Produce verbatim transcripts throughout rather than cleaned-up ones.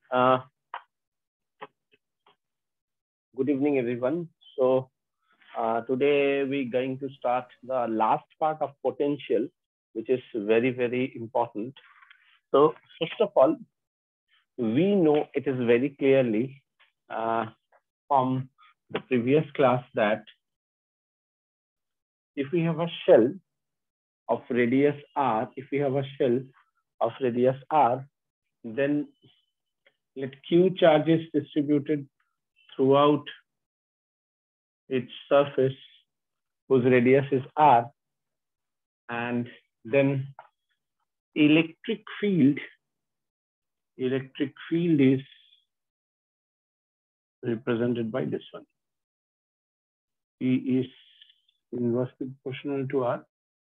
Uh, good evening, everyone. So uh, today we're going to start the last part of potential, which is very, very important. So first of all, we know it is very clearly uh, from the previous class that if we have a shell of radius r, if we have a shell of radius r, then let q charge is distributed throughout its surface whose radius is r, and then electric field electric field is represented by this one. E is inversely proportional to r.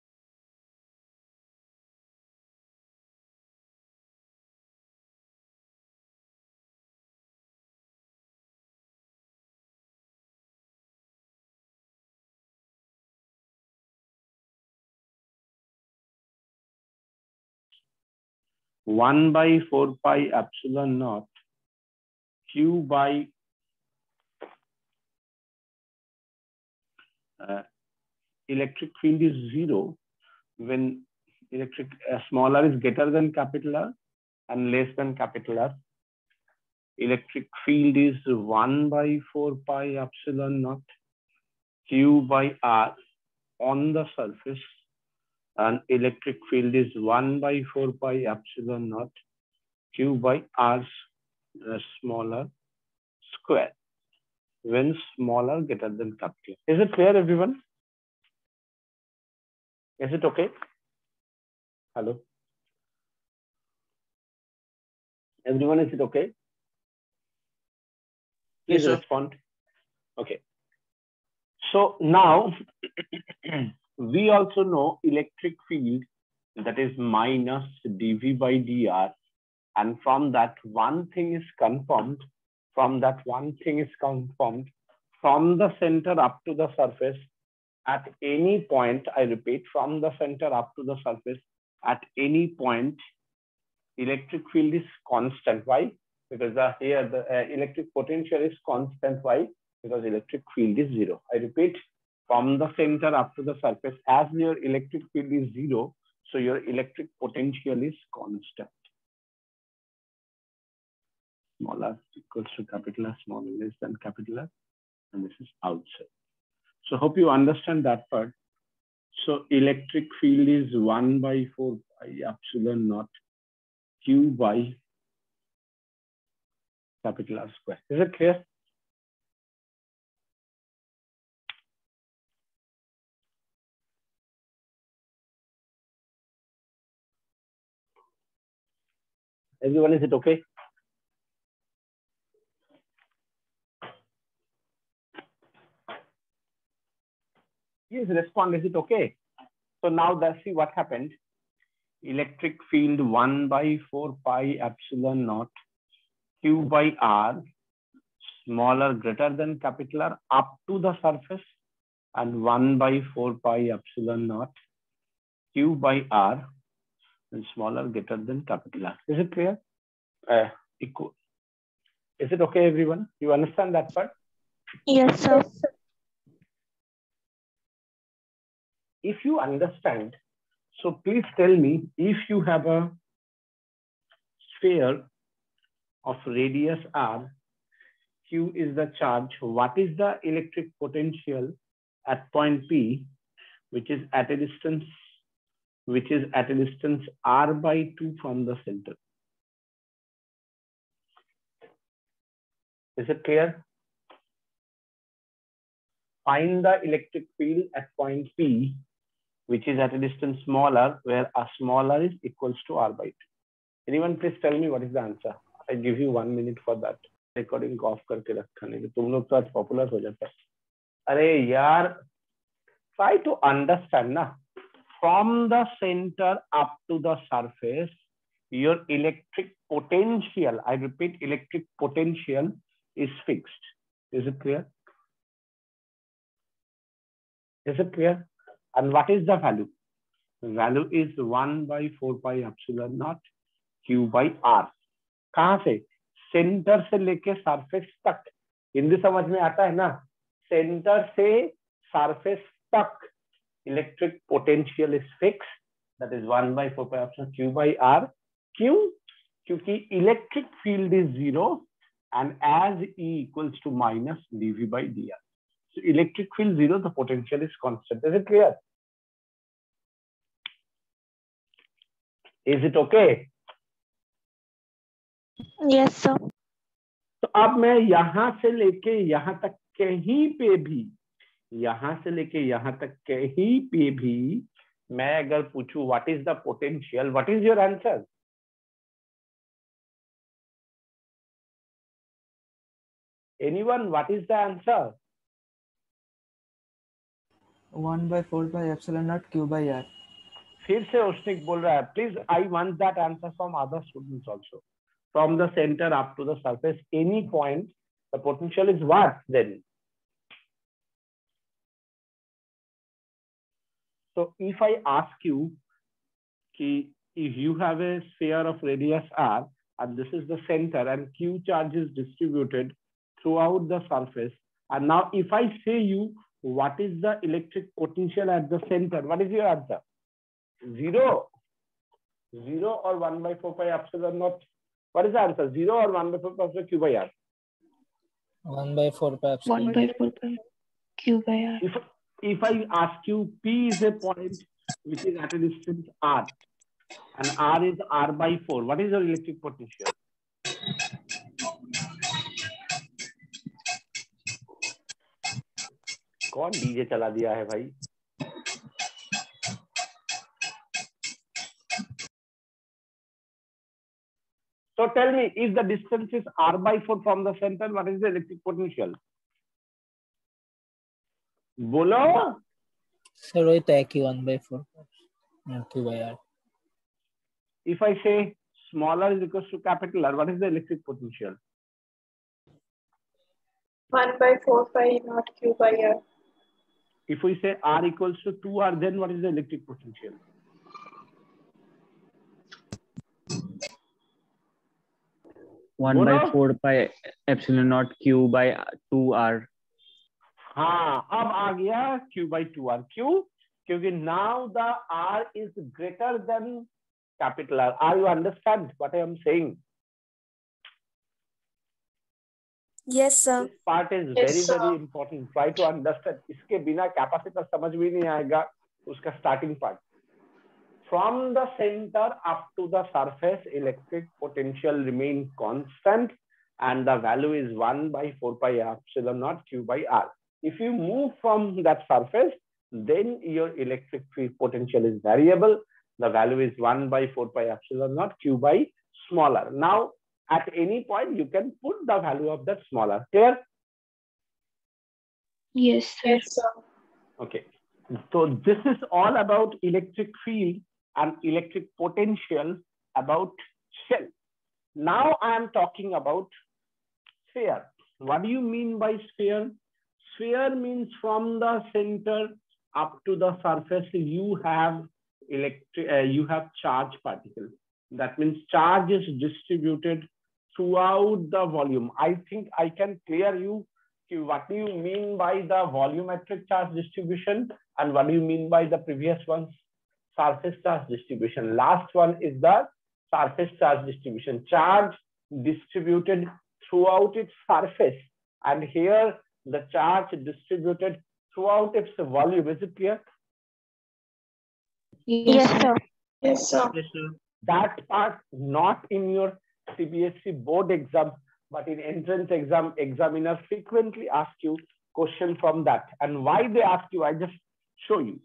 one by four pi epsilon naught q by uh, electric field is zero when electric uh, small r is greater than capital R and less than capital R. Electric field is one by four pi epsilon naught q by r on the surface, and electric field is one by four pi epsilon naught q by r uh, smaller square when smaller greater than capital. Is it clear, everyone? Is it okay? Hello? Everyone, is it okay? Please Yes, respond. Okay. So now we also know electric field, that is minus dV by dr, and from that one thing is confirmed, from that one thing is confirmed from the center up to the surface at any point, I repeat, from the center up to the surface at any point, electric field is constant. Why? Because the, here the uh, electric potential is constant. Why? Because electric field is zero. I repeat, from the center up to the surface, as your electric field is zero, so your electric potential is constant. Small r equals to capital R, small less than capital R, and this is outside. So hope you understand that part. So electric field is one by four pi epsilon naught q by capital R square. Is it clear? Everyone, is it okay? Yes, respond. Is it okay? So now let's see what happened. Electric field one by four pi epsilon naught q by r, smaller greater than capital R, up to the surface, and one by four pi epsilon naught q by r, and smaller greater than capital R. Is it clear? Uh, equal. Is it okay, everyone? You understand that part? Yes, sir. If you understand, so please tell me, if you have a sphere of radius r, q is the charge, what is the electric potential at point P, which is at a distance, which is at a distance r by two from the center? Is it clear? Find the electric field at point P, which is at a distance smaller, where a smaller is equals to r by two. Anyone please tell me what is the answer? I give you one minute for that. Recording को off करके रखा नहीं तो तुम लोग तो आज popular हो जाता है. अरे यार, try to understand ना. From the center up to the surface, your electric potential, I repeat, electric potential is fixed. Is it clear? Is it clear? And what is the value? The value is one by four pi epsilon naught q by r. कहाँ से? Centre से लेके surface तक, हिंदी समझ में आता है ना, सेंटर से सरफेस तक electric potential is fix, that is one by four pi epsilon Q by R. क्यों? क्योंकि electric field is zero and as E equals to minus dV by dr. So electric field zero, the potential is constant. Is it clear? Is it okay? Yes sir. तो अब मैं यहां से लेके यहां तक कहीं पे भी, यहां से लेके यहां तक कहीं पे भी मैं अगर पूछूं what is the potential, what is your answer? Anyone, what is the answer? one by four pi epsilon naught q by r. फिर से औष्णिक बोल रहा है, please I want that answer from other students also. From the centre up to the surface any point the potential is what then? So if I ask you कि if you have a sphere of radius r and this is the center and q charge is distributed throughout the surface, and now if I say you what is the electric potential at the center, what is your answer? Zero, zero or one by four pi epsilon naught. What is the answer? Zero or one by four pi epsilon q by r? one by four pi epsilon. one by four pi q by r. If if I ask you P is a point which is at a distance r and r is r by four, what is your electric potential? कौन DJ चला दिया है भाई? So tell me, if the distance is r by four from the center, what is the electric potential? बोलो। Sir, वही तो है कि one by four q by r. If I say small r is equals to capital R, what is the electric potential? one by four pi naught q by r. If we say R equals to two R, then what is the electric potential? one by four pi epsilon naught q by two R. हाँ, अब आ गया Q by two R. क्यों? क्योंकि now the R is greater than capital R. Are you understand what I am saying? Yes sir. This part is Yes, very sir. very important. Try to understand. इसके बिना capacitor समझ भी नहीं आएगा उसका starting part. From the center up to the surface, electric potential remains constant, and the value is one by four pi epsilon naught q by r. If you move from that surface, then your electric field potential is variable. The value is one by four pi epsilon naught q by smaller. Now, at any point, you can put the value of that smaller. Clear? Yes sir. Yes sir. Okay. So this is all about electric field and electric potential about shell. Now I am talking about sphere. What do you mean by sphere? Sphere means from the center up to the surface, you have electric, uh, you have charge particle. That means charge is distributed throughout the volume. I think I can clear you what do you mean by the volumetric charge distribution and what do you mean by the previous ones? Surface charge distribution. Last one is the surface charge distribution. Charge distributed throughout its surface, and here the charge distributed throughout its volume. Is it clear? Yes sir. Yes, sir. Yes, sir. That part not in your C B S E board exam, but in entrance exam, examiner frequently ask you question from that. And why they ask you, I just show you.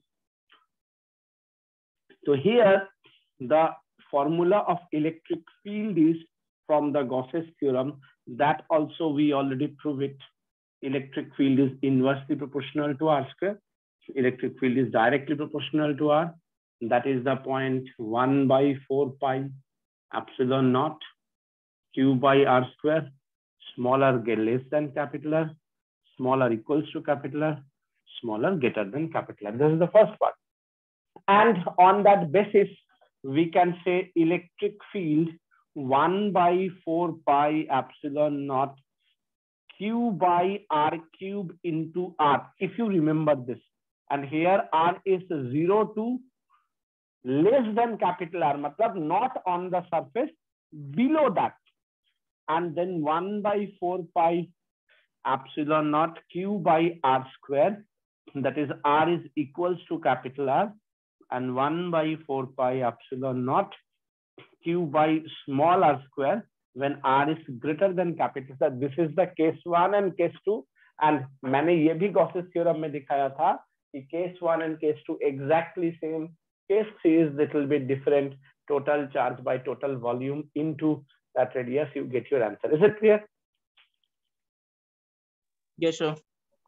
So here, the formula of electric field is from the Gauss's theorem. That also we already prove it. Electric field is inversely proportional to R square. Electric field is directly proportional to R. That is the point one by four pi epsilon naught q by r square. Smaller get less than capital R, smaller equals to capital R, smaller greater than capital R. This is the first part. And on that basis, we can say electric field one by four pi epsilon naught q by r cube into r. If you remember this, and here r is zero to less than capital R, matlab not on the surface, below that, and then one by four pi epsilon naught q by r square, that is r is equals to capital R, and one by four pi epsilon naught q by small r square when r is greater than capital R. This is the case one and case two, and मैंने ये भी Gauss's theorem में दिखाया था कि case one and case two exactly same. Case three is little bit different. Total charge by total volume into that radius, you get your answer. Is it clear? Yes, sir.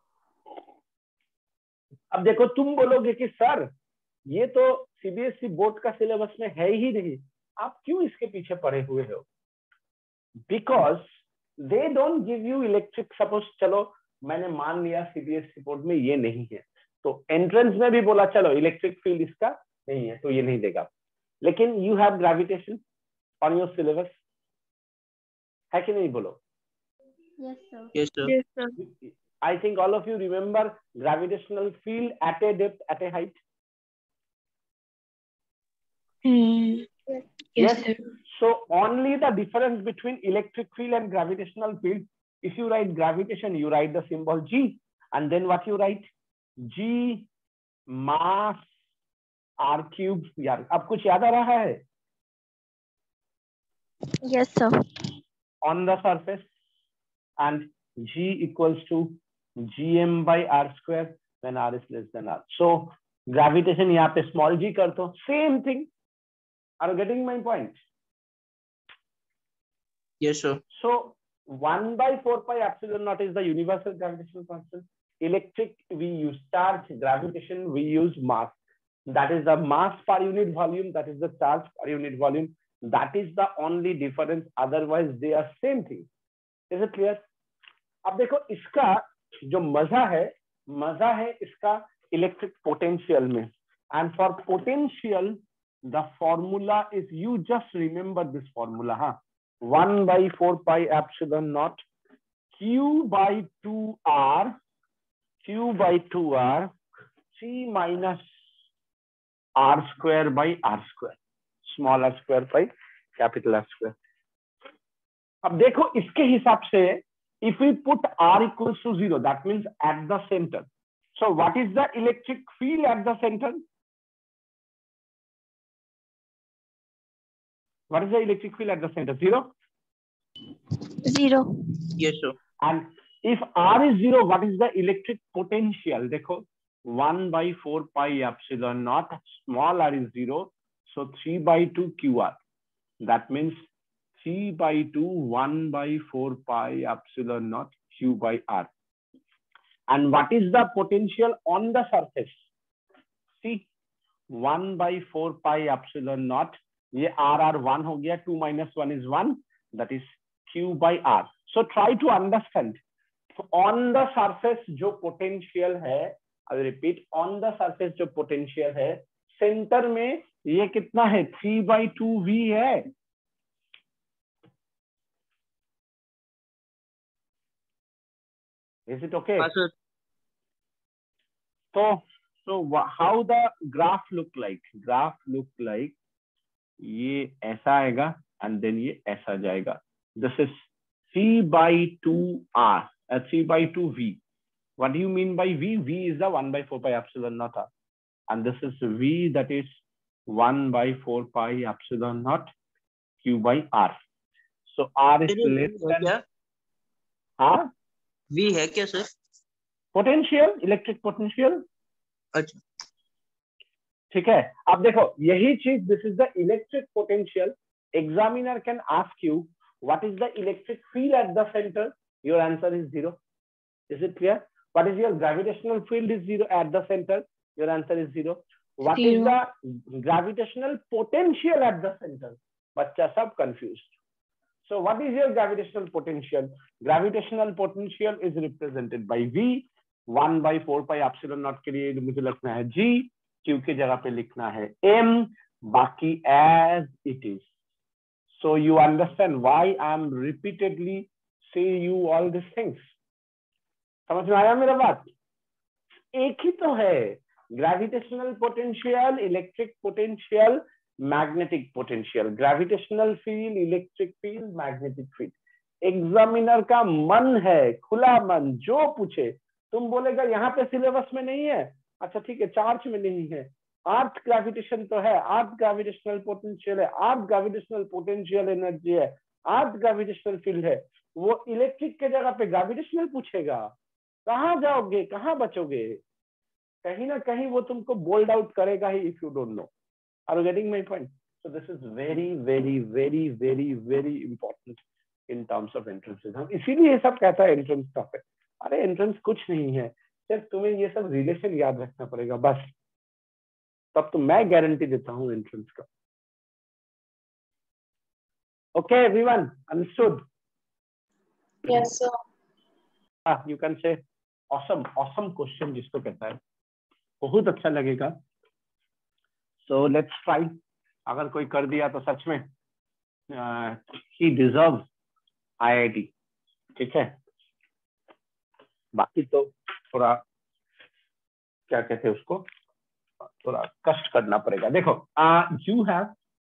अब देखो तुम बोलोगे कि sir ये तो CBSE board का syllabus में है ही नहीं, आप क्यों इसके पीछे पड़े हुए हो? Because they don't give you electric. Suppose चलो मैंने मान लिया सीबीएसई बोर्ड में ये नहीं है, तो एंट्रेंस में भी बोला चलो इलेक्ट्रिक फील्ड इसका नहीं है तो ये नहीं देगा, लेकिन you have gravitation on your syllabus, है कि नहीं बोलो? Yes, sir. Yes, sir. Yes, sir. I think all of you remember gravitational field at a depth, at a height. Hmm. Yes, Yes. sir. So only the difference between electric field and gravitational field. If you write gravitation, you write the symbol G, and then what you write? G mass R cube. यार अब कुछ याद आ रहा है? Yes, sir. On the surface, and G equals to gm by r square when r is less than r. So gravitation यहाँ पे small g कर दो, same thing. Are you getting my point? Yes, sir. So one by four pi epsilon naught is the universal gravitational constant. Electric we use charge, gravitation we use mass. That is the mass per unit volume, that is the charge per unit volume. That is the only difference, otherwise they are same thing. Is it clear? अब देखो इसका जो मजा है, मजा है इसका electric potential में. And for potential, the formula is, you just remember this formula, huh? one by four pi epsilon naught q by two r, q by two r, c minus r square by r square, small r square by capital R square. अब देखो इसके हिसाब से, if we put r equals to zero, that means at the center. So what is the electric field at the center? What is the electric field at the center? Zero? Zero. Yes, sir. And if r is zero, what is the electric potential? देखो one by four pi epsilon naught, small r is zero, so three by two q r. That means three by two, one by four pi epsilon naught q by r. And what is the potential on the surface? See, one by four pi epsilon naught, ये r r one हो गया, two minus one is one, that is q by r. So try to understand. On the surface जो potential है, I will repeat, on the surface जो potential है, center में ये कितना है? three by two v है. Is it okay? Yes, sir. So, so how the graph look like? Graph look like ये ऐसा आएगा and then ये ऐसा जाएगा. This is c by two r, uh, c by two v. What do you mean by v? V is the one by four pi epsilon naught r, and this is v, that is one by four pi epsilon naught q by r. So r is less than. क्या? हाँ? V है क्या sir? Potential, electric potential. अच्छा. ठीक है. अब देखो यही चीज, this is the electric potential. Examiner can ask you what is the electric field at the center. Your answer is zero. Is it clear? What is your gravitational field is zero at the center. Your answer is zero. What is the gravitational potential at the center? बच्चा सब confused. So what is your gravitational potential? Gravitational potential is represented by V. one by four pi epsilon naught के लिए मुझे लिखना है G, Q की जगह पे लिखना है M, बाकी as it is. So you understand why I am repeatedly say you all these things. समझ में आया मेरा बात? एक ही तो है, gravitational potential, electric potential, magnetic potential, gravitational field, electric field, magnetic field. Examiner का मन है, खुला मन, जो पूछे। तुम बोलेगा यहाँ पे सिलेबस में नहीं है, अच्छा ठीक है, चार्ज में नहीं है, अर्थ ग्रेविटेशन तो है, अर्थ ग्रेविटेशनल पोटेंशियल है, अर्थ ग्रेविटेशनल पोटेंशियल एनर्जी है, अर्थ ग्रेविटेशनल फील्ड है। वो इलेक्ट्रिक के जगह पे ग्रेविटेशनल पूछेगा, कहाँ जाओगे, कहाँ बचोगे? कहीं ना कहीं वो तुमको बोल्ड आउट करेगा ही if you don't know. Are you getting my point? So this is very very very very very important in terms of entrances. हम इसीलिए ये सब कहता है एंट्रेंस टफ है। अरे एंट्रेंस कुछ नहीं है, सिर्फ तुम्हें ये सब रिलेशन याद रखना पड़ेगा बस, तब तो मैं गारंटी देता हूँ एंट्रेंस का। Okay everyone, understood? Yes sir. हाँ, you can say awesome. Awesome question जिसको कहता है, बहुत अच्छा लगेगा। So let's try. अगर कोई कर दिया तो सच में he deserve I I T, ठीक है? बाकी तो थोड़ा क्या कहते हैं उसको, थोड़ा कष्ट करना पड़ेगा। देखो, you have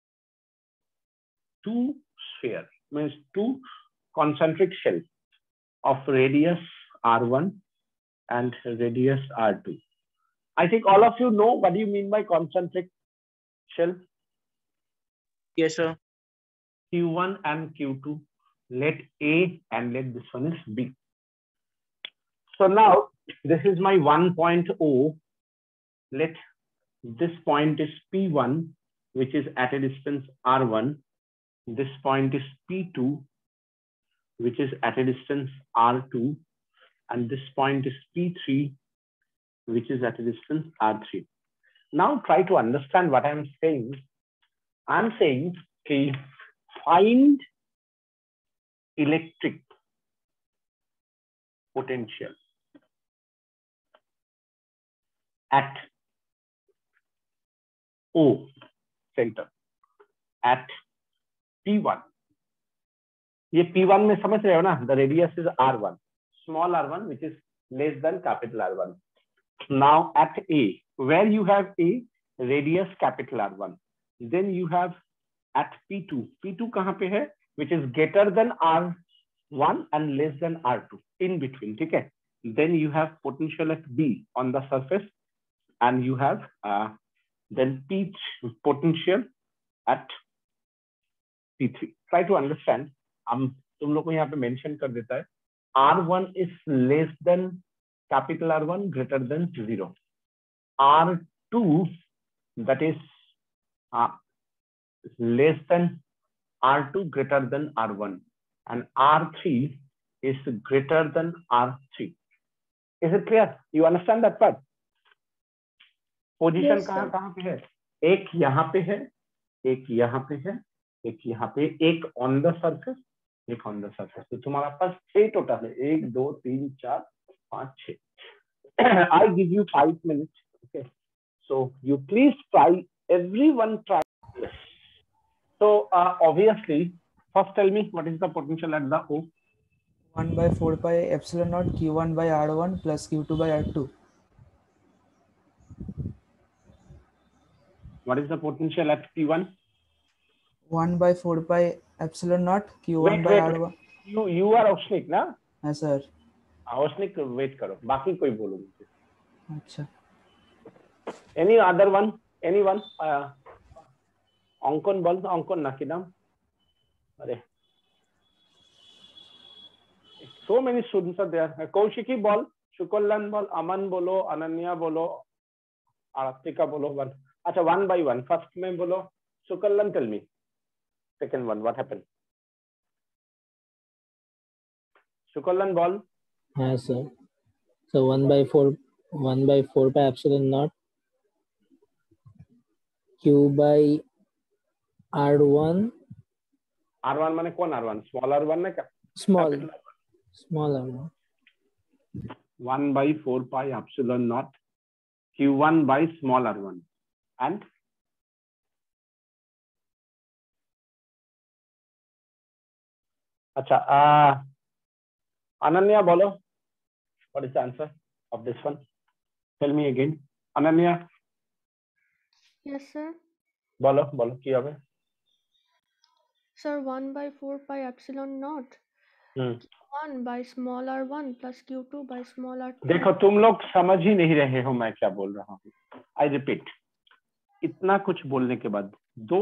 two sphere, means two concentric shells of radius R one and radius R two. I think all of you know what do you mean by concentric shell? Yes, sir. Q one and Q two. Let A and let this one is B. So now this is my one point O. Let this point is P one, which is at a distance R one. This point is P two, which is at a distance R two, and this point is P three, which is at a distance R three. Now try to understand what I'm saying. I'm saying, okay, find electric potential at O center, at P one. ये P one में समझ रहे हो ना? The radius is R one, small R one, which is less than capital R one. Now at A, where you have A, radius capital R one, then you have at P two. P two कहाँ पे है? Which is greater than R one and less than R two, in between, ठीक है? Then you have potential at B on the surface, and you have uh, then P potential at P three. Try to understand. हम तुम लोग को यहाँ पे mention कर देता है, R one is less than capital R one, greater than zero. R two, that is uh, less than R two, greater than R one, and R three is greater than R three. Is it clear? You understand that part? Position Yes, कहाँ sir. कहाँ पे है? एक यहाँ पे है, एक यहाँ पे है, एक यहाँ पे, एक ऑन द सरफेस, एक ऑन द सरफेस। तो तुम्हारा पास छह टोटल है, एक दो तीन चार पाँच छह। I give you five minutes. Okay, so you please try. Everyone try this. So uh, obviously, first tell me what is the potential at the O? one by four pi epsilon naught q one by r one plus q two by r two. What is the potential at P one? one by four pi epsilon naught q one Wait, by wait, r wait. one. You you are औष्णिक ना? हाँ sir. औष्णिक wait करो, बाकी कोई बोलो मुझे. अच्छा. Any other one? Anyone? Uh, अंकन बोल, अंकन ना की नाम? अरे. So many students are there. Kaushiki बोल, शुकलन बोल, अमन बोलो, अनन्या बोलो, आरतिका बोलो. One. अच्छा, one by one. First में बोलो, शुकलन, tell me. Second one, what happened? शुकलन बोल. हाँ sir. So one by four, one by four by epsilon naught q by r one. R one माने कौन R one? Small R one ना क्या? Small. Capital R one. Small r one. one by four pi epsilon naught q one by small r one and अच्छा, uh, Ananya, बोलो, what is the answer of this one? Tell me again. Ananya, Yes, sir. बोलो बोलो क्या है? Sir, one by four pi epsilon naught. Hmm one by small r one plus q two by small r two. देखो तुम लोग समझ ही नहीं रहे हो मैं क्या बोल रहा हूँ. आई रिपीट, इतना कुछ बोलने के बाद दो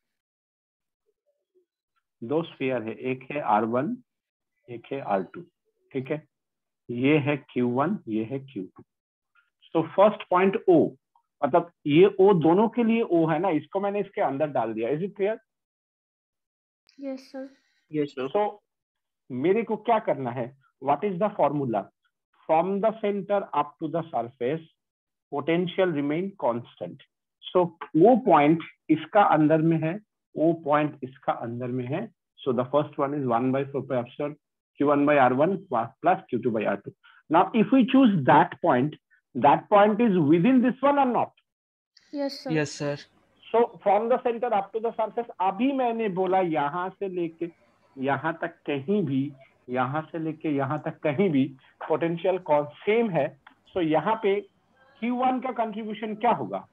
दो स्फीयर है, एक है आर वन, एक है आर टू. ठीक है, ये है क्यू वन, ये है क्यू टू. तो फर्स्ट पॉइंट O, मतलब ये O दोनों के लिए O है ना, इसको मैंने इसके अंदर डाल दिया. Is it clear? Yes, sir. Yes, sir. So मेरे को क्या करना है? What is the formula? From the centre up to the surface potential remain constant. So वो पॉइंट इसका अंदर में है, वो पॉइंट इसका अंदर में है. So the first one is one by four pi epsilon Q one by R one plus Q two by R two. Now if we choose that point, that point is within this one or not? Yes, sir. Yes, sir. So from the centre up to the surface, अभी मैंने बोला यहां से लेके यहां तक कहीं भी, यहां से लेके यहां तक कहीं भी पोटेंशियल सेम है. सो so यहाँ पे क्यू वन का कंट्रीब्यूशन क्या होगा?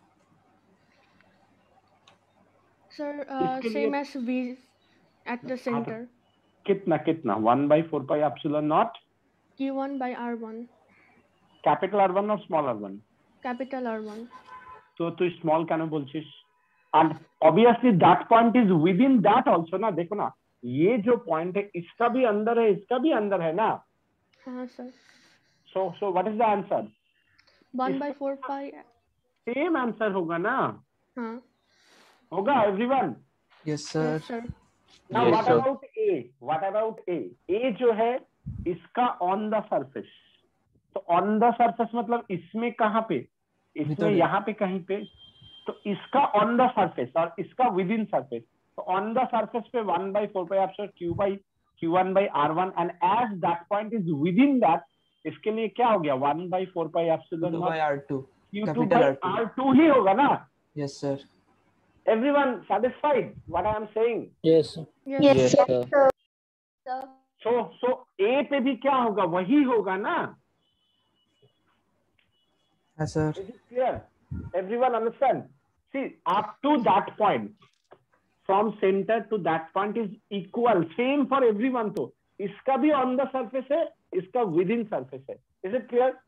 Sir, uh, इसके लिए- same as v at the center. कितना कितना? One by four pi epsilon not q one by r one. Capital R one or small R one. Capital r one. तो तू small কেন বলছিস? And obviously that point is within that also ना. देखो ना, ये जो point है इसका भी अंदर है, इसका भी अंदर है ना. हाँ, sir. So so what is the answer? one by four pi. Same answer होगा ना? हाँ. होगा everyone? Yes, sir. Yes, sir. Now Yes, what sir. about A? What about A? A जो है इसका ऑन द सरफेस. तो on the surface मतलब इसमें कहाँ पे? इसमें भीतर है. यहाँ पे कहीं पे. तो इसका ऑन द सरफेस और इसका विद इन सरफेस. तो ऑन द सरफेस पे one by four pi epsilon Q by Q one by R one, and as that point is within that, इसके लिए क्या हो गया? One by four pi epsilon two not by R two. Q two capital by R two. R two ही होगा ना? Yes, sir. Everyone satisfied what I am saying? Yes. Yes, Yes, sir. sir. So so A पे भी क्या होगा? वही होगा ना? Yes, sir. Is it clear? Everyone understand? See, up to that point, from center to that point is equal, same for everyone. तो इसका भी on the surface है, इसका within surface है. Is it clear?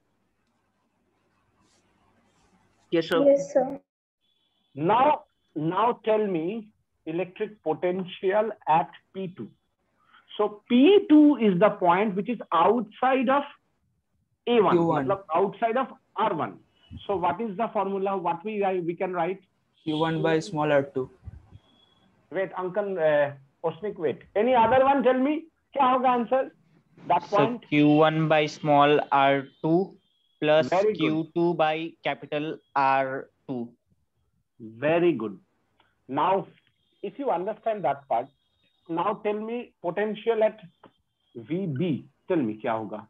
Yes, sir. Yes, sir. Now, now tell me electric potential at P two. So P two is the point which is outside of A one, Q one. मतलब outside of R one. So what is the formula? What we we can write? Q one by small R two. Wait, Uncle uh, Osnik, wait. Any other one? Tell me. क्या होगा answer? That So point. Q one by small r two plus Very good. Q two by capital R two. Very good. Now, if you understand that part, now tell me potential at V B. Tell me क्या होगा?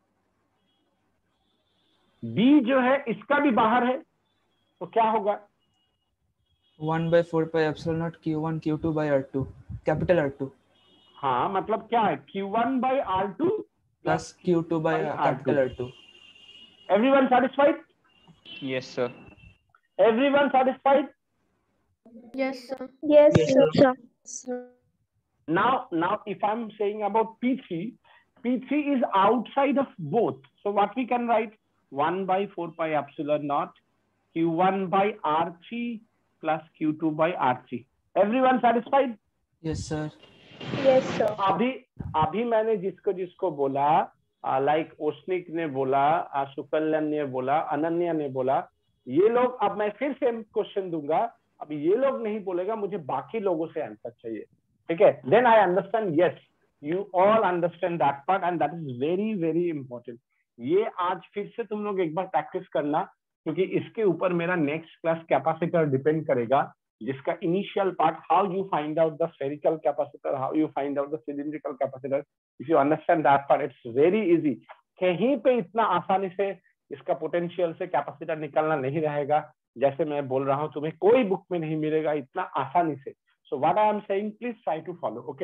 B जो है इसका भी बाहर है, तो क्या होगा? one by four pi epsilon naught Q one Q two by R two. Capital R two. हाँ, मतलब क्या है? Q one by R two Plus Q two by by R two. capital R two. Everyone satisfied? Yes, sir. Everyone satisfied? Yes, sir. Yes, Yes, sir. Now, now if I'm saying about P three, P three is outside of both. So what we can write? one by four pi epsilon naught Q one by R three plus Q two by R three. Everyone satisfied? Yes, sir. Yes, sir. अभी अभी मैंने जिसको जिसको बोला, like ओस्निक ने बोला, सुकल्यान ने बोला, अनन्या ने बोला, ये लोग, अब मैं फिर से क्वेश्चन दूंगा, अब ये लोग नहीं बोलेगा, मुझे बाकी लोगों से आंसर चाहिए. ठीक है? Then I understand. Yes, you all understand that part and that is very very important. ये आज फिर से तुम लोग एक बार प्रैक्टिस करना, क्योंकि इसके ऊपर मेरा नेक्स्ट क्लास कैपेसिटर डिपेंड करेगा, जिसका initial part, how you find out the spherical capacitor, how you find out the cylindrical capacitor. If you understand that part, it's very easy. कहीं पे इतना आसानी से इसका पोटेंशियल से कैपेसिटर निकलना नहीं रहेगा. जैसे मैं बोल रहा हूँ, तुम्हें कोई बुक में नहीं मिलेगा इतना आसानी से. So what I am saying, please try to follow. Okay,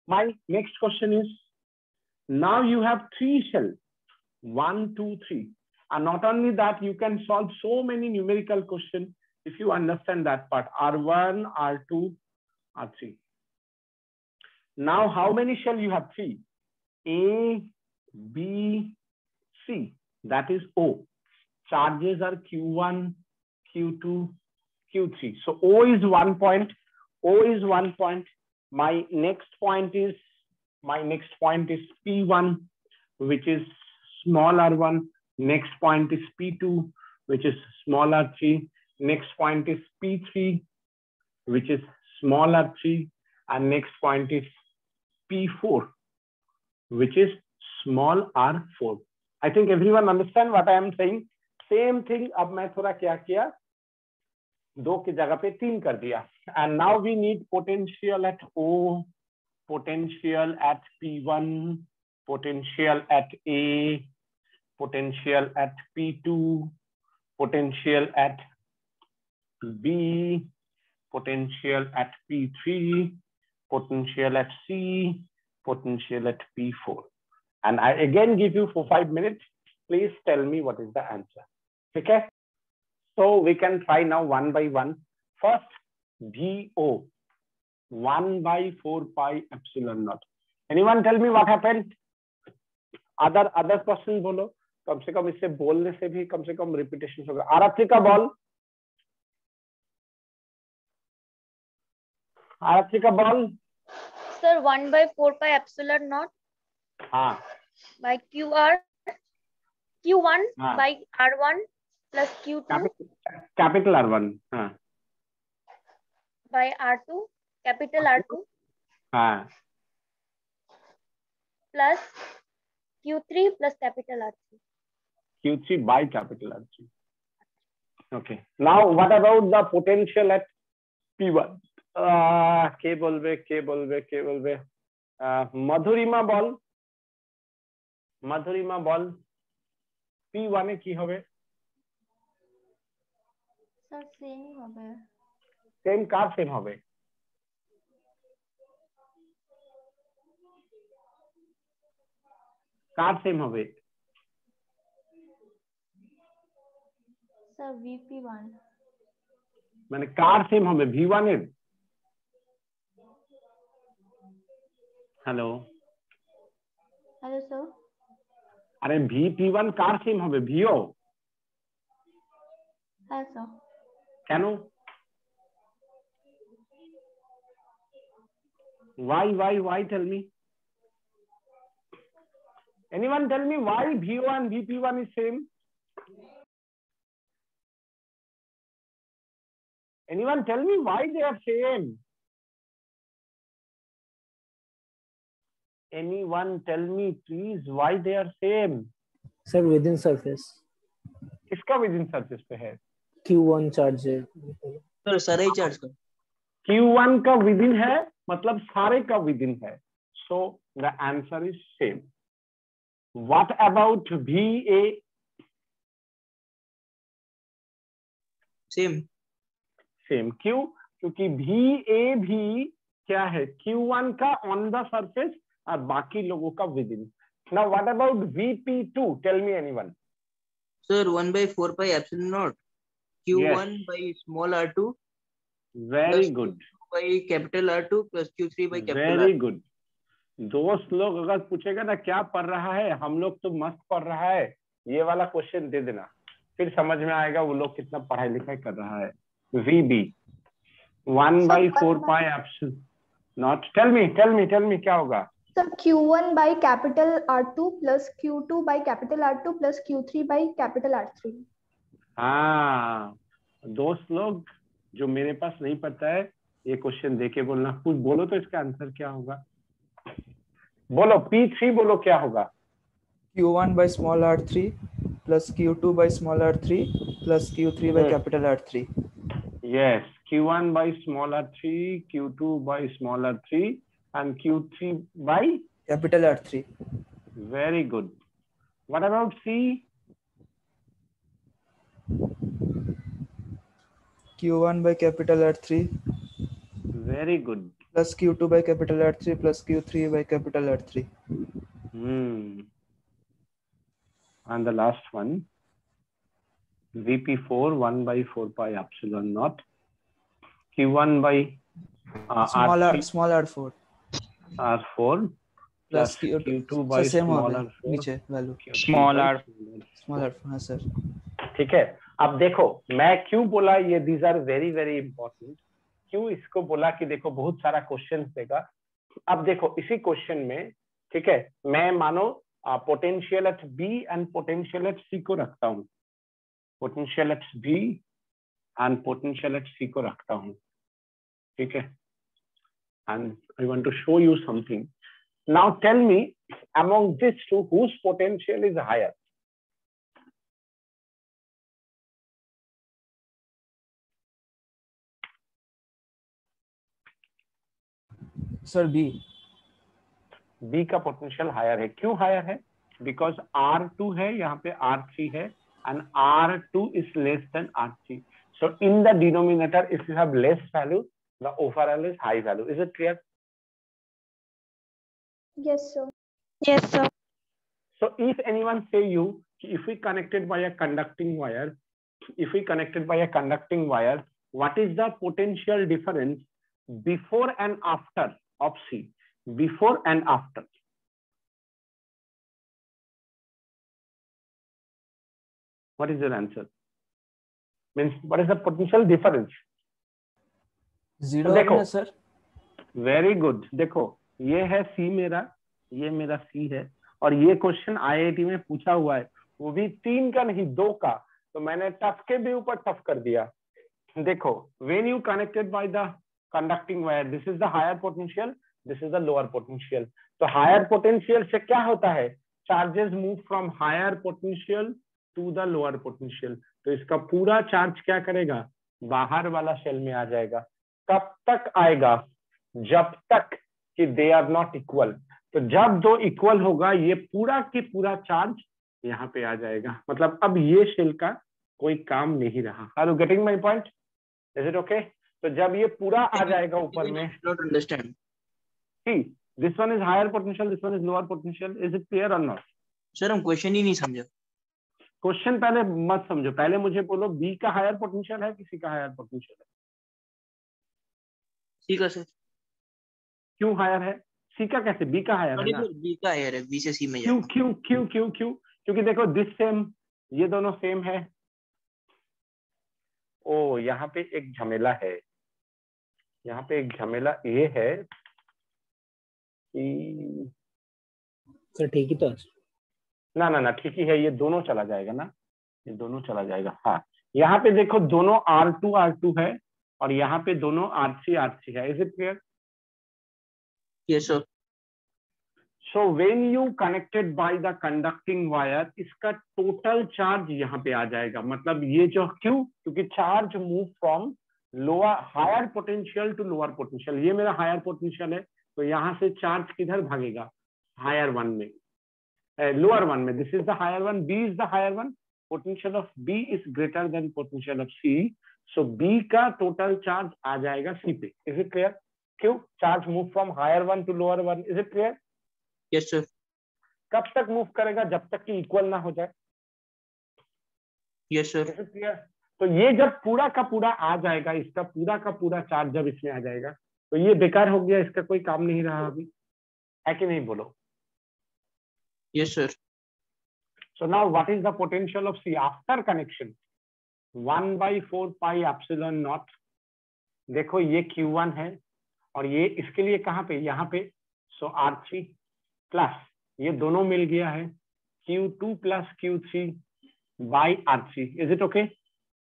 My next question is, now you have three shells, one, two, three. And not only that, you can solve so many numerical questions if you understand that part, R one, R two, R three. Now, how many shell you have? Three. A, B, C. That is O. Charges are Q one, Q two, Q three. So O is one point. O is one point. My next point is, my next point is P one, which is small r one. Next point is P two, which is small r three. Next point is P three, which is small r three. And next point is P four, which is small r four. I think everyone understand what I am saying. Same thing. अब मैं थोड़ा क्या किया, दो की जगह पे तीन कर दिया. And now we need potential at O, potential at P one, potential at A, potential at P two, potential at B, potential at P three, potential at C, potential at P four. And I again give you for five minutes. Please tell me what is the answer. Okay? So we can try now one by one. First, V O, one by four pi epsilon naught. Anyone tell me what happened? Other other question बोलो. कम से कम इससे बोलने से भी कम से कम repetition होगा. आरती का ball. Aarti का ball. Sir, one by four pi epsilon naught. हाँ. By Q R. Q one हाँ. by R one plus Q two. Capital, capital R one. हाँ. By R two. Capital R two. हाँ. Plus Q three plus capital R three. Q three by capital R three. Okay. Now, what about the potential at P one? Uh, K bolbe, K bolbe, K bolbe. Uh, Madhurima ball. Madhurima ball. P one e ki hobe? Sir, same hobe. Same car same hobe. Car same hobe. Sir, V P one. मैंने कार same होबे V one এর. Hello. Hello, sir. अरे V P one कार same होबे V O. Hi, sir. কেন? Why, why, why? Tell me. Anyone tell me why V O and V P one is same? Anyone tell me why they are same? Anyone tell me please why they are same? Sir, within surface. किसका within surface पे है? Q one charge है. Sir सारे ही charge का. Q one का within है, मतलब सारे का within है. So the answer is same. What about V A? Same. Same. क्यों? क्योंकि V A भी क्या है? Q one का on the surface और बाकी लोगों का within. Now what about V P two? Tell me anyone. Sir, one by four pi epsilon naught. Q one Yes. by small r two. Very good. Q two by capital R two plus Q three by capital Very R. good. दोस्त लोग अगर पूछेगा ना क्या पढ़ रहा है, हम लोग तो मस्त पढ़ रहा है, ये वाला क्वेश्चन दे देना, फिर समझ में आएगा वो लोग कितना पढ़ाई लिखाई कर रहा है. V B one by four pi epsilon naught. Tell me, tell me, tell me क्या होगा? Sir, Q one by capital R two plus Q two by capital R two plus Q three by capital R three. हाँ, दोस्त लोग जो मेरे पास नहीं पता है ये क्वेश्चन देके बोलना. कुछ बोलो तो इसका आंसर क्या होगा? बोलो. P three बोलो क्या होगा? Q one by small r three plus Q two by small r three plus Q three by Yes. capital R three. Yes, Q one by small r three, Q two by small r three and Q three by Capital R three. very good. What about C? Q one by capital R three. Very good. plus Q two by capital R three plus Q three by capital R three. Hmm. And the last one, V P four one by four pi epsilon naught Q one by uh, Small R r three small r four R four plus plus Q two. Q two So by same हो small गया r four नीचे value. Q three Small by r. small r Small r four हाँ sir. ठीक है। अब देखो मैं क्यों बोला ये these are very very important, क्यों इसको बोला कि देखो बहुत सारा क्वेश्चन देगा। अब देखो इसी क्वेश्चन में, ठीक है, मैं मानो potential at B and potential at C को रखता हूँ, potential at B and potential at C को रखता हूँ, ठीक है, and I want to show you something. Now tell me among this two whose potential is higher? Sir B. B का potential higher है। क्यों हायर है? बिकॉज आर टू है, यहाँ पे आर थ्री है, and R two is less than R three. So in the denominator, if you have less value, the overall is high value. Is it clear? Yes, sir. Yes, sir. So if anyone say you, if we connected by a conducting wire, if we connected by a conducting wire, what is the potential difference before and after of C? Before and after. What is your answer? Means what is the potential difference? Zero तो देखो, है sir. Very good. देखो ये है सी मेरा, ये मेरा सी है, और ये क्वेश्चन आईआईटी में पूछा हुआ है, वो भी तीन का नहीं दो का, तो मैंने टफ के भी ऊपर टफ कर दिया। देखो, when you connected by the conducting wire, this is the higher potential, this is the lower potential. तो हायर पोटेंशियल से क्या होता है? Charges move from higher potential to the lower potential. तो इसका पूरा चार्ज क्या करेगा? बाहर वाला शेल में आ जाएगा। कब तक आएगा? जब तक कि दे आर नॉट इक्वल। तो जब दो इक्वल होगा, ये पूरा की पूरा चार्ज यहाँ पे आ जाएगा। मतलब अब ये शेल का कोई काम नहीं रहा। Are you getting my point? Is it okay? तो जब ये पूरा आ जाएगा ऊपर में, Not understand. See this one is higher potential, this one is lower potential. Is it clear or not? Sir हम क्वेश्चन ही नहीं समझे। क्वेश्चन पहले मत समझो, पहले मुझे बोलो बी का हायर पोटेंशियल है, किसी का हायर पोटेंशियल है? सी का सर। क्यों हायर है? सी का कैसे? बी का हायर है ना। बी का हायर है, बी से सी में क्यों जाएगा। क्यों क्यों क्यों क्यों? क्योंकि देखो दिस सेम, ये दोनों सेम है। ओ यहाँ पे एक झमेला है, यहाँ पे एक झमेला ये है कि सर ठीक ही तो है। ना ना ना ठीक ही है, ये दोनों चला जाएगा ना, ये दोनों चला जाएगा। हाँ, यहाँ पे देखो दोनों आर टू आर टू है, और यहाँ पे दोनों आर थ्री आर थ्री है। Is it clear? Yes sir. So when you connected by the conducting wire, इसका टोटल चार्ज यहाँ पे आ जाएगा। मतलब ये जो, क्यों? क्योंकि charge move from lower higher potential to lower potential. ये मेरा हायर पोटेंशियल है, तो यहाँ से चार्ज किधर भागेगा? हायर वन में, लोअर वन में। This is the higher one, B is the higher one, potential of B is greater than potential of C. So B का टोटल चार्ज आ जाएगा सी पे। Is it clear? क्यों? Charge move from higher one to lower one. Is it clear? Yes sir. कब तक move करेगा? जब तक कि इक्वल ना हो जाए। Yes sir. Is it clear? तो ये जब पूरा का पूरा आ जाएगा, इसका पूरा का पूरा चार्ज जब इसमें आ जाएगा, तो ये बेकार हो गया, इसका कोई काम नहीं रहा अभी, है कि नहीं? बोलो। Yes sir. So now what is the potential of C after connection? one by four pi epsilon naught. देखो ये Q वन है, और ये इसके लिए कहाँ पे? यहाँ पे। So R three प्लस ये दोनों मिल गया है Q two plus Q three by R three. Is it okay?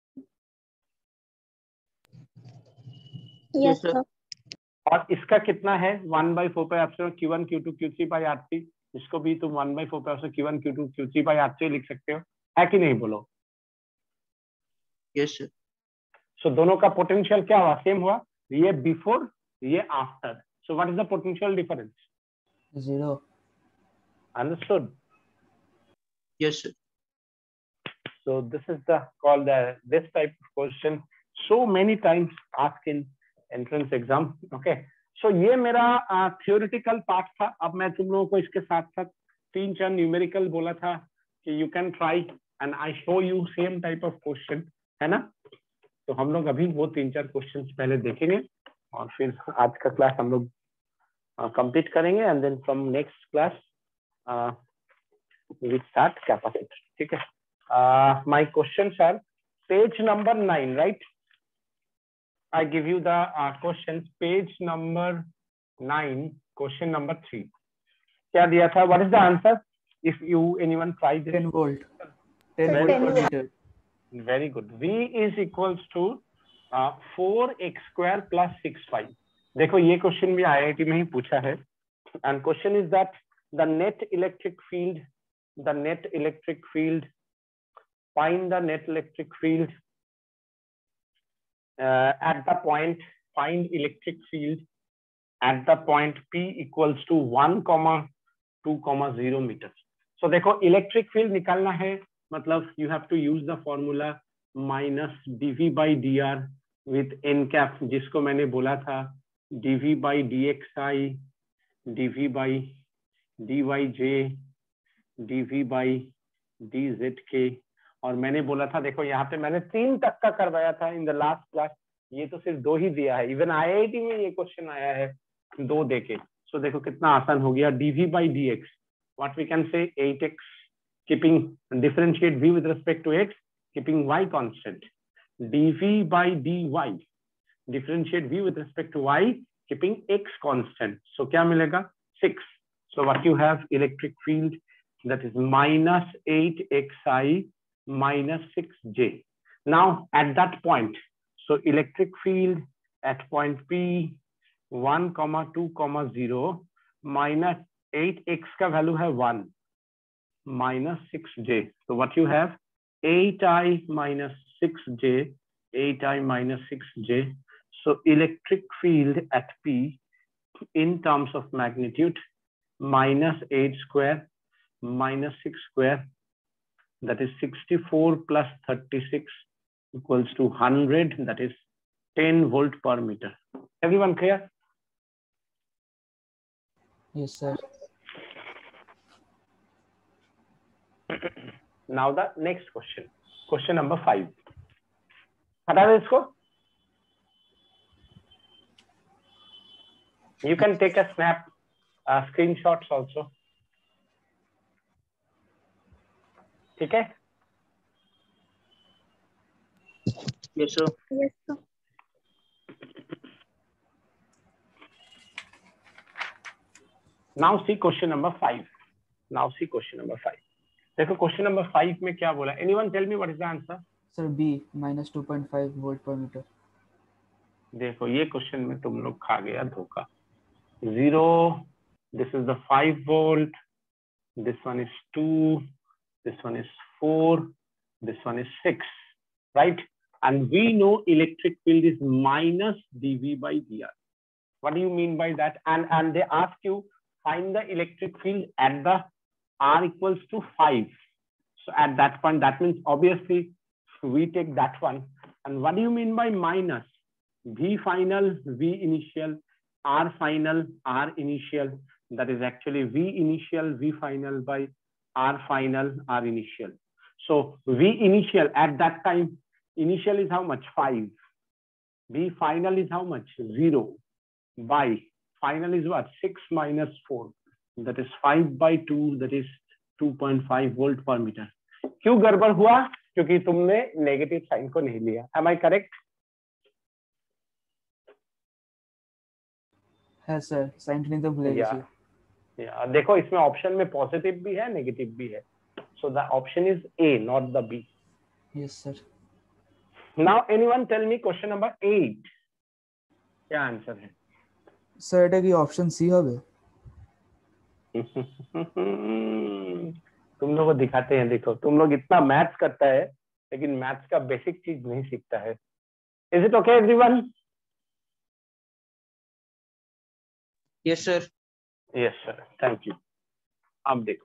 Yes, sir. और इसका कितना है? one by four pi epsilon Q one Q two Q three by R three. इसको भी तुम one by four pi epsilon Q one Q two Q three by R three लिख सकते हो, है कि नहीं? बोलो। Yes sir. सो दोनों का पोटेंशियल क्या हुआ? सेम हुआ। ये बिफोर, ये after. So what is the potential difference? Zero. Understood? Yes sir. So this is the called the this type of question so many times asked in entrance exam. Okay, so so, ये मेरा theoretical uh, part था. अब मैं तुम लोगों को इसके साथ साथ तीन चार न्यूमेरिकल बोला था कि you can try and I show you same type of question, है ना. तो हम लोग अभी वो तीन चार क्वेश्चन पहले देखेंगे और फिर आज का क्लास हम लोग कंप्लीट uh, करेंगे and then from next class we start capacitor. ठीक है. My questions are page number nine, right. I give you the uh, questions. Page number nine, question number three. क्या दिया था? What is the answer? If you anyone try this. ten volt. ten Very volt per good. meter. Very good. V is equals to uh, four x square plus six five. देखो ये question भी आई I T में ही पूछा है. And question is that the net electric field, the net electric field, find the net electric field. Uh, at the point, find electric field at the point P equals to one comma two comma zero meters. So देखो electric field निकालना है, मतलब you have to use the formula minus dv by dr with n cap, जिसको मैंने बोला था dv by dxi, dv by dyj, dv by dzk. और मैंने बोला था, देखो यहाँ पे मैंने तीन तक का करवाया था इन द लास्ट क्लास. ये तो सिर्फ दो ही दिया है. इवन आई आई टी में ये क्वेश्चन आया है दो देके. सो so देखो कितना आसान हो गया. dv by dx, what we can say eight x, keeping differentiate v with respect to x, keeping y constant. dv by dy, differentiate v with respect to y, keeping x constant. So क्या मिलेगा? six. So what you have, electric field that is minus eight xi minus six j. Now at that point, so electric field at point P one comma two comma zero minus eight x का value है one minus six j. So what you have, eight i minus six j, eight i minus six j. So electric field at P in terms of magnitude minus eight square minus six square, that is sixty-four plus thirty-six equals to one hundred, that is ten volt per meter. Everyone clear? Yes, sir. Now the next question, question number five. हटा दे इसको. You can take a snap, uh, screenshots also. ठीक है. Yes, sir. Yes, sir. Now see question number five. Now see question number five. देखो question number five में क्या बोला? Anyone tell me what is the answer? Sir, B minus two point five volt per meter. देखो ये question में तुम लोग खा गया धोखा. Zero. This is the five volt. This one is two. This one is four, this one is six, right? And we know electric field is minus dv by dr. What do you mean by that? And and they ask you find the electric field at the r equals to five. So at that point, that means obviously we take that one. And what do you mean by minus? V final, V initial, R final, R initial. That is actually V initial, V final by R final, R initial. So V initial at that time, initial is how much? five. V final is how much? zero. By final is what? six minus four. That is five by two. That is two point five volt per meter. क्यों गड़बड़ हुआ? क्योंकि तुमने negative sign को नहीं लिया. Am I correct? है sir, sign नहीं तो भूलेगा. Yeah. Yeah. देखो इसमें ऑप्शन में पॉजिटिव भी है, नेगेटिव भी है. So the option is A, not the B. Yes, sir. Now anyone tell me question number eight. क्या आंसर है? सर এটা কি ऑप्शन सी হবে? तुम लोगों को दिखाते हैं. देखो तुम लोग इतना मैथ्स करता है लेकिन मैथ्स का बेसिक चीज नहीं सीखता है. Is it okay everyone? Yes, sir. Yes, sir. Thank you. अब देखो.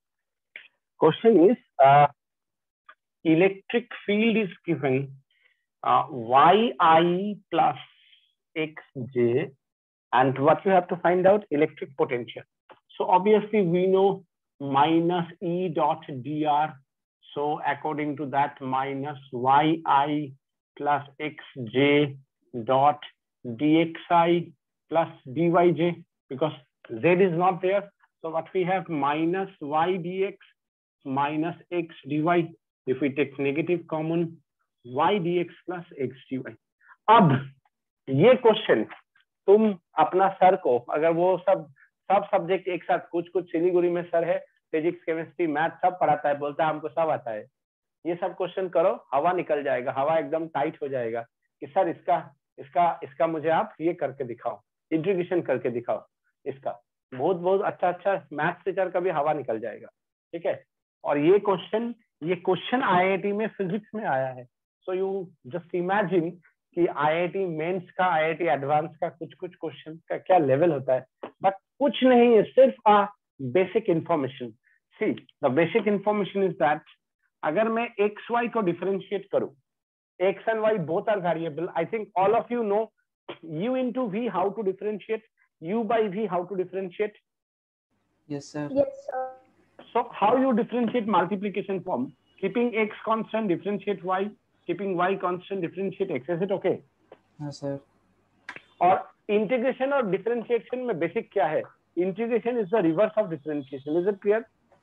Question is, uh, electric field is given uh, yi plus xj, and what you have to find out? Electric potential. So obviously we know minus E dot dr. So according to that, minus yi plus xj dot dxi plus dyj, because z is not there. So what we have, minus y dx minus x dy. If we take negative common, y dx plus x dy. अब ये question तुम अपना sir को, अगर वो सब सब subject एक साथ, कुछ कुछ सिलीगुड़ी में सर है, फिजिक्स केमिस्ट्री मैथ सब पढ़ाता है, बोलता है हमको सब आता है, ये सब क्वेश्चन करो, हवा निकल जाएगा, हवा एकदम टाइट हो जाएगा कि सर इसका इसका इसका मुझे आप ये करके दिखाओ, इंटीग्रेशन करके दिखाओ, इसका बहुत बहुत अच्छा अच्छा मैथ्स टीचर का भी हवा निकल जाएगा, ठीक है। और ये क्वेश्चन ये क्वेश्चन आईआईटी में फिजिक्स में आया है। सो यू जस्ट इमेजिन कि आईआईटी मेंस का, आईआईटी एडवांस का कुछ कुछ क्वेश्चन का क्या लेवल होता है, बट कुछ नहीं है, सिर्फ a basic information. See the basic information is that अगर मैं एक्स वाई को डिफरेंशिएट करूं, X and Y both are variable, I think all of you know u into v how to differentiate, u by v how to differentiate. Yes sir. Yes sir. So how you differentiate multiplication form? Keeping x constant, differentiate y. Keeping y constant, differentiate x. Is it okay? Yes sir. और integration और differentiation में basic क्या है? Integration is the reverse of differentiation. Is it clear?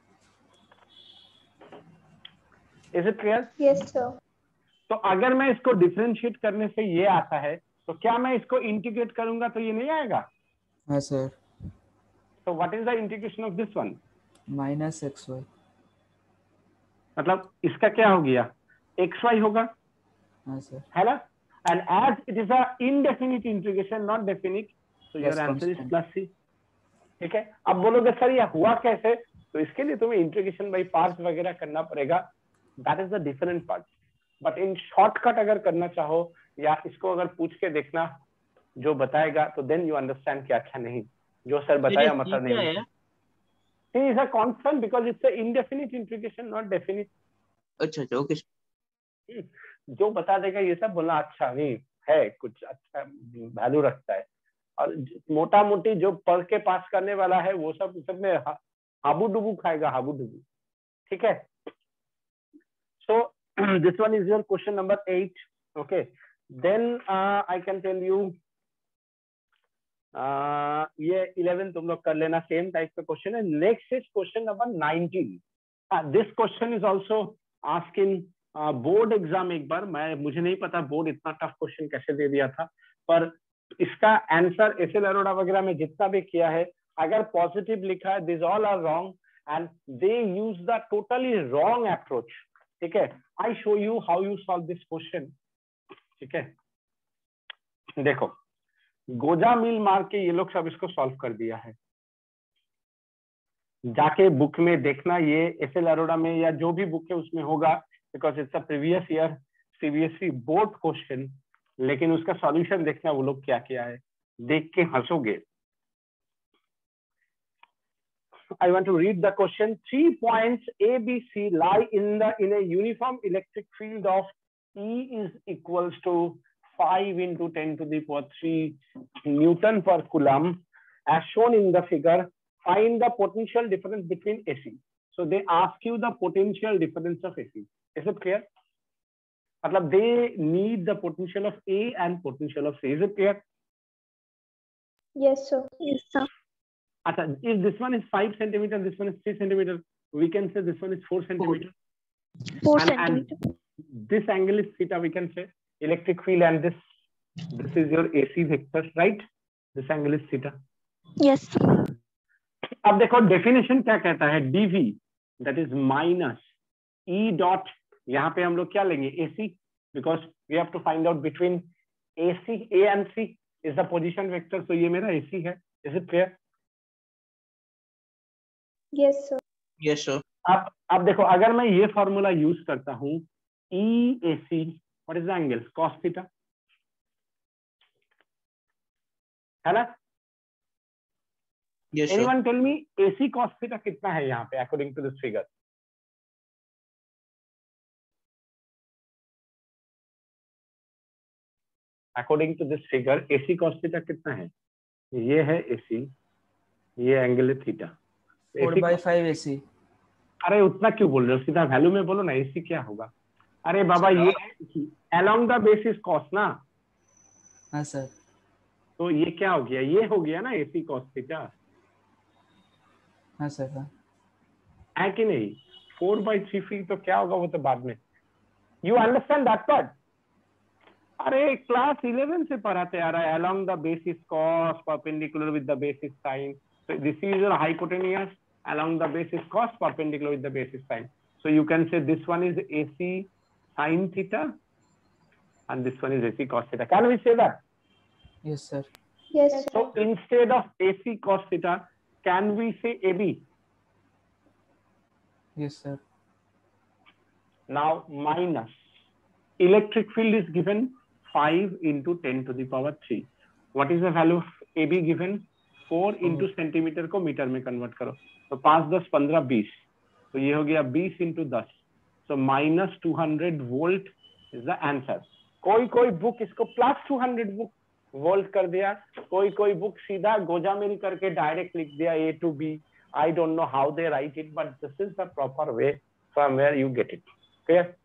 Is it clear? Yes sir. तो अगर मैं इसको differentiate करने से ये आता है, तो क्या मैं इसको इंटीग्रेट करूंगा तो ये नहीं आएगा? हाँ सर. तो what is the integration of this one? Minus X Y. मतलब इसका क्या हो गया? एक्स वाई होगा. हाँ सर. है ना? And as it is a indefinite integration, not definite, so your answer is plus C. ठीक है. अब बोलोगे सर ये हुआ कैसे? तो इसके लिए तुम्हें इंटीग्रेशन बाई पार्ट्स वगैरह करना पड़ेगा. That is the different part. But in shortcut अगर करना चाहो या इसको अगर पूछ के देखना जो बताएगा, तो देन यू अंडरस्टैंड क्या अच्छा नहीं, जो सर बताया मतलब नहीं. T is a constant because it's an indefinite integration, not definite. अच्छा अच्छा ओके. जो बता देगा ये सब बोलना अच्छा नहीं है, कुछ अच्छा वैल्यू रखता है. और मोटा मोटी जो पढ़ के पास करने वाला है वो सब सब में हाबू डुबू खाएगा, हाबू डुबू. ठीक है. So this one is your question number eight. Okay. Then uh, I can tell you uh, ये eleven तुम लोग कर लेना, सेम टाइप का क्वेश्चन है. Next is question number nineteen. This question is also asked in board exam. एक बार मैं मुझे नहीं पता बोर्ड इतना टफ क्वेश्चन कैसे दे दिया था, पर इसका आंसर एस एल अरोड़ा वगैरह में जितना भी किया है, अगर पॉजिटिव लिखा है, this all are wrong and they use the totally wrong approach. ठीक है. I show you how you solve this question. ठीक है. देखो, गोजा मिल मार के ये लोग सब इसको सॉल्व कर दिया है. जाके बुक में देखना, ये एस एल अरोड़ा में या जो भी बुक है उसमें होगा, because it's a previous year CBSE board question. लेकिन उसका सॉल्यूशन देखना वो लोग क्या किया है, देख के हंसोगे. I want to read the question. Three points A, B, C lie in the in a uniform electric field of E is equals to five into ten to the power three Newton per coulomb, as shown in the figure. Find the potential difference between A C. So they ask you the potential difference of A C. Is it clear? मतलब they need the potential of A and potential of C. Is it clear? Yes sir. Yes, sir. Achha, if this one is five centimeter, this one is three centimeter, we can say this one is four centimeter. Four and, centimeter. And this angle is theta, we can say electric field, and this this is your A C vector, right? This angle is theta. Yes. अब देखो definition क्या कहता है, dv that is minus E dot, यहाँ पे हम लोग क्या लेंगे, A C, because we have to find out between A C, A and C is the position vector, so ये मेरा A C है. Is it clear? Yes sir. Yes sir. अब अब देखो, अगर मैं ये फॉर्मूला यूज करता हूं, E A C, what is the angle, cos theta, है ना? Yes sir. Anyone tell me A C cos theta कितना है यहाँ पे according to this figure? According to this figure AC cos theta कितना है? ये है एसी, ये एंगल है theta. Four by five AC सी। अरे उतना क्यों बोल रहे हो, सीधा वैल्यू में बोलो ना, एसी क्या होगा। अरे बाबा ये अलोंग द बेसिस कॉस ना। हाँ सर। तो ये क्या हो गया, ये हो गया ना एसी कॉस थीटा। हाँ सर। हाँ है कि नहीं? फोर बाई थ्री फी तो क्या होगा वो तो बाद में। You understand that part? अरे क्लास इलेवन से पढ़ाते आ रहा है along the basis cos perpendicular with the basis sine. So this is your hypotenuse along the basis cos perpendicular with the basis sine. So you can say this one is A C sin theta and this one is A C cos theta. Can we say that? yes sir। Yes, So sir. instead of A C cos theta, can we say A B? yes sir। Now minus electric field is given five into ten to the power three. What is the value of A B given? Four into centimetre को metre में convert करो, तो पांच दस पंद्रह बीस, तो ये हो गया बीस इंटू दस, तो minus two hundred volt is the answer. कोई कोई बुक इसको plus two hundred book volt कर दिया, कोई कोई बुक सीधा गोजामेरी करके डायरेक्ट लिख दिया A to B. I don't know how they write it, but this is the proper way from where you get it. Clear?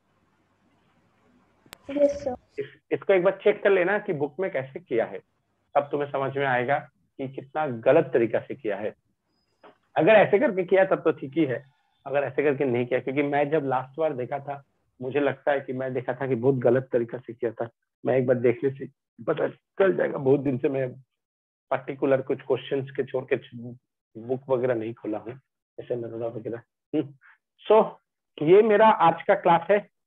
Yes, sir. इस, इसको एक बार चेक कर लेना कि बुक में कैसे किया है, तब तुम्हें समझ में आएगा कि कितना गलत तरीका से किया है। अगर ऐसे करके किया तब तो ठीक ही है, अगर ऐसे करके नहीं किया, क्योंकि मैं जब लास्ट बार देखा था मुझे लगता है कि मैं देखा था कि बहुत गलत तरीका से किया था। मैं एक बार देखने से पता चल जाएगा, बहुत दिन से मैं पर्टिकुलर कुछ क्वेश्चंस के छोड़ के बुक वगैरह नहीं खोला हूँ, ऐसे नरोदा वगैरह। सो ये मेरा आज का क्लास है।